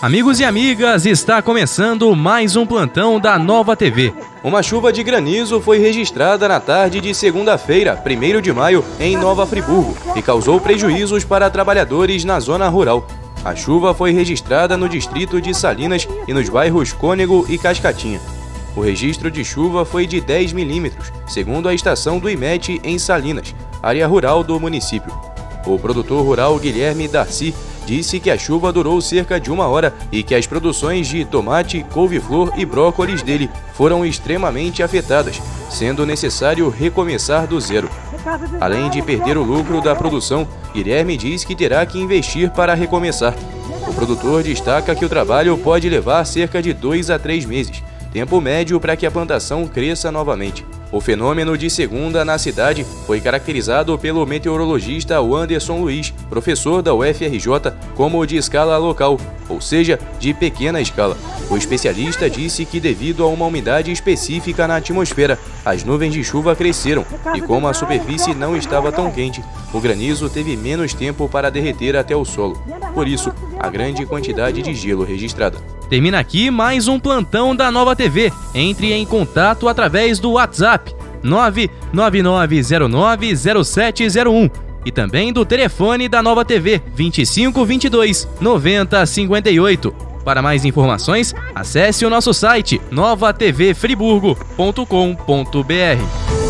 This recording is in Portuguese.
Amigos e amigas, está começando mais um plantão da Nova TV. Uma chuva de granizo foi registrada na tarde de segunda-feira, 1º de maio, em Nova Friburgo, e causou prejuízos para trabalhadores na zona rural. A chuva foi registrada no distrito de Salinas e nos bairros Cônego e Cascatinha. O registro de chuva foi de 10 milímetros, segundo a estação do IMET em Salinas, área rural do município. O produtor rural Guilherme Darcy disse que a chuva durou cerca de 1 hora e que as produções de tomate, couve-flor e brócolis dele foram extremamente afetadas, sendo necessário recomeçar do zero. Além de perder o lucro da produção, Guilherme diz que terá que investir para recomeçar. O produtor destaca que o trabalho pode levar cerca de 2 a 3 meses, tempo médio para que a plantação cresça novamente. O fenômeno de segunda na cidade foi caracterizado pelo meteorologista Anderson Luiz, professor da UFRJ, como de escala local, ou seja, de pequena escala. O especialista disse que devido a uma umidade específica na atmosfera, as nuvens de chuva cresceram e como a superfície não estava tão quente, o granizo teve menos tempo para derreter até o solo. Por isso, a grande quantidade de gelo registrada. Termina aqui mais um plantão da Nova TV. Entre em contato através do WhatsApp 999090701 e também do telefone da Nova TV 2522 9058. Para mais informações, acesse o nosso site novatvfriburgo.com.br.